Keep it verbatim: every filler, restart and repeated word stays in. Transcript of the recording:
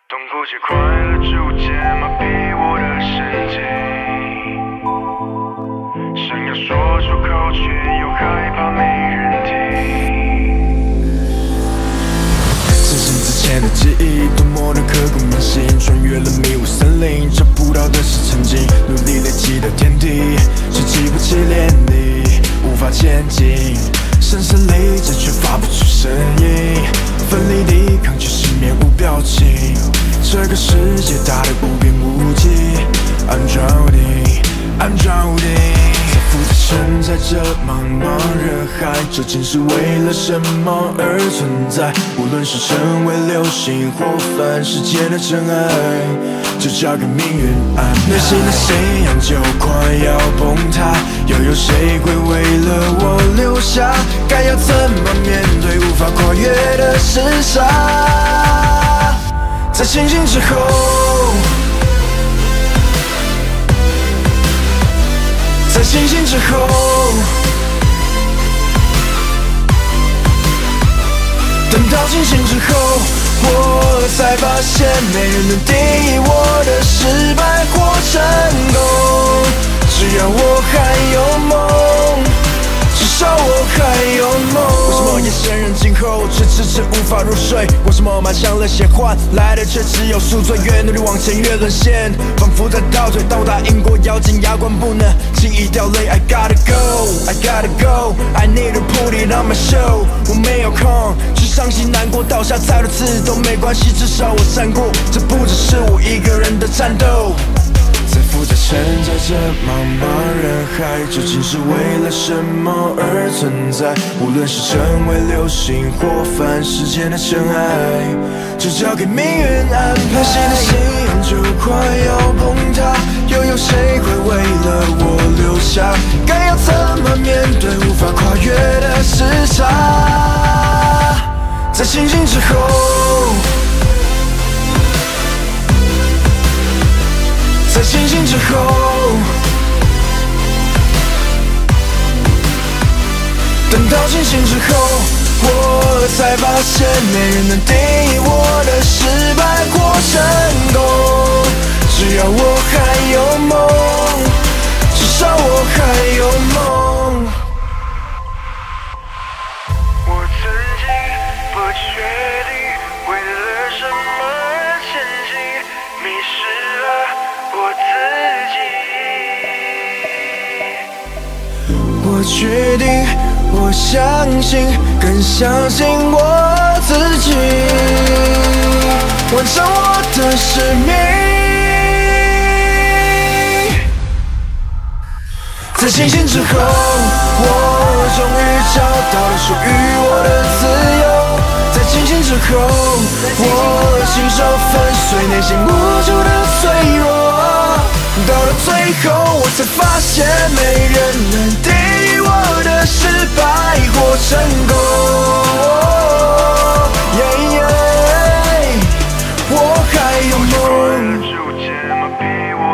痛苦且快乐逐渐麻痹我的神经，想要说出口却又害怕没人听。 自行之前的记忆多么的刻骨铭心，穿越了迷雾森林，找不到的是曾经努力累积的天地，是激不起连理，无法前进，声嘶力竭却发不出声音，奋力抵抗却是面无表情。这个世界大得无边无际 ，I'm drowning, I'm drowning。在浮在沉在这茫茫人海，究竟是为了什么而存在？无论是成为流星或凡世间的尘埃，就交给命运安排。内心的信仰就快要崩塌，又有谁会为了我留下？该要怎么面对无法跨越的厮杀？在清醒之后，在清醒之后，等到清醒之后，我才发现没人能定义我的失败或成功。只要我还有梦，至少我还有梦。为什么夜深人静后却迟迟无法入睡？为什么满腔热血换来的却只有宿醉？越努力往前越沦陷，仿佛在倒退。但我答应过咬紧牙关不能轻易掉泪。I gotta go, I gotta go, I need to put it on my show。我没有空去伤心难过，倒下再多次都没关系，至少我闪过。这不只是我一个人的战斗。在浮在沉在这茫茫人海，究竟是为了什么而存在？无论是成为流星或凡世间的尘埃，就交给命运安排。内心的信仰就快要崩塌，又有谁会为了我留下？该要怎么面对无法跨越的厮杀？在清醒之后，在清醒之后，等到清醒之后，我才发现没人能定义我的失败或成功。只要我还有梦，至少我还有梦。 我曾经不确定为了什么而前进，迷失了我自己。 我决定，我相信，更相信我自己，完成我的使命。在清醒之后，我终于找到了属于我的自由。在清醒之后，我亲手粉碎内心无助的脆弱。到了最后，我才发现没人能定义我的失败或成功。yeah, yeah, 我还有梦。 逐渐麻痹我